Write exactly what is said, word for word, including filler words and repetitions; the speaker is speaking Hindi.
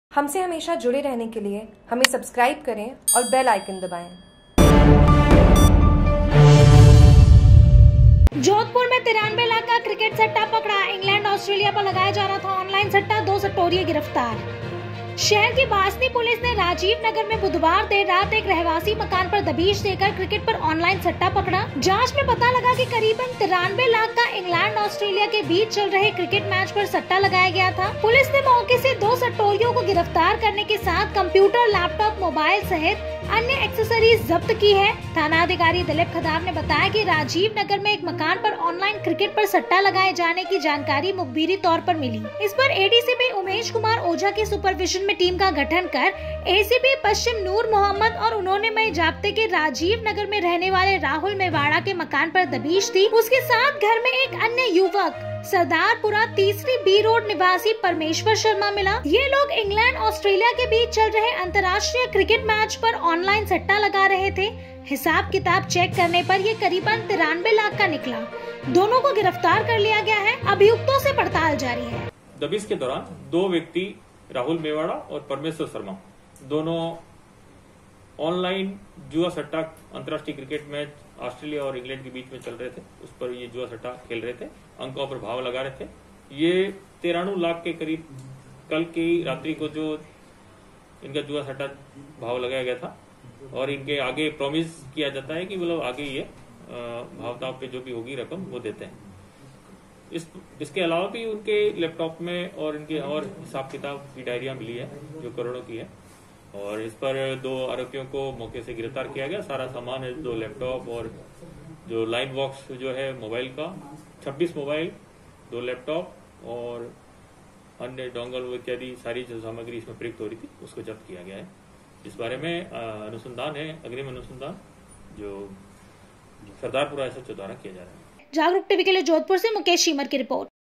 हमसे हमेशा जुड़े रहने के लिए हमें सब्सक्राइब करें और बेल आइकन दबाएं। जोधपुर में तिरानवे लाख का क्रिकेट सट्टा पकड़ा। इंग्लैंड ऑस्ट्रेलिया पर लगाया जा रहा था ऑनलाइन सट्टा, दो सट्टोरिये गिरफ्तार। शहर की बासनी पुलिस ने राजीव नगर में बुधवार देर रात एक रहवासी मकान पर दबिश देकर क्रिकेट पर ऑनलाइन सट्टा पकड़ा। जांच में पता लगा कि करीबन तिरानवे लाख का इंग्लैंड ऑस्ट्रेलिया के बीच चल रहे क्रिकेट मैच पर सट्टा लगाया गया था। पुलिस ने मौके से दो सट्टोरियों को गिरफ्तार करने के साथ कंप्यूटर, लैपटॉप, मोबाइल सहित अन्य एक्सेसरीज जब्त की है। थाना अधिकारी दिलीप खदार ने बताया कि राजीव नगर में एक मकान पर ऑनलाइन क्रिकेट पर सट्टा लगाए जाने की जानकारी मुखबिरी तौर पर मिली। इस पर एडीसीपी उमेश कुमार ओझा के सुपरविजन में टीम का गठन कर एसीपी पश्चिम नूर मोहम्मद और उन्होंने मई जाब्ते के राजीव नगर में रहने वाले राहुल मेवाड़ा के मकान पर दबिश दी। उसके साथ घर में एक अन्य युवक सरदारपुरा तीसरी बी रोड निवासी परमेश्वर शर्मा मिला। ये लोग इंग्लैंड ऑस्ट्रेलिया के बीच चल रहे अंतर्राष्ट्रीय क्रिकेट मैच पर ऑनलाइन सट्टा लगा रहे थे। हिसाब किताब चेक करने पर ये करीबन तिरानवे लाख का निकला। दोनों को गिरफ्तार कर लिया गया है। अभियुक्तों से पड़ताल जारी है। दबिश के दौरान दो व्यक्ति राहुल मेवाड़ा और परमेश्वर शर्मा दोनों ऑनलाइन जुआ सट्टा अंतर्राष्ट्रीय क्रिकेट मैच ऑस्ट्रेलिया और इंग्लैंड के बीच में चल रहे थे, उस पर ये जुआ सट्टा खेल रहे थे, अंकों पर भाव लगा रहे थे। ये तिरानवे लाख के करीब कल की रात्रि को जो इनका जुआ सट्टा भाव लगाया गया था और इनके आगे प्रॉमिस किया जाता है कि मतलब आगे ये भावताव पे जो भी होगी रकम वो देते हैं। इस इसके अलावा भी उनके लैपटॉप में और इनके और हिसाब किताब की डायरिया मिली है जो करोड़ों की है और इस पर दो आरोपियों को मौके से गिरफ्तार किया गया। सारा सामान है, दो लैपटॉप और जो लाइन बॉक्स जो है मोबाइल का, छब्बीस मोबाइल, दो लैपटॉप और अन्य डोंगल इत्यादि सारी जो सामग्री इसमें प्रयुक्त हो रही थी उसको जब्त किया गया है। इस बारे में अनुसंधान है, अग्रिम अनुसंधान जो सरदारपुरा एसएचओ द्वारा किया जा रहा है। जागरूक टीवी के लिए जोधपुर से मुकेश शीमर की रिपोर्ट।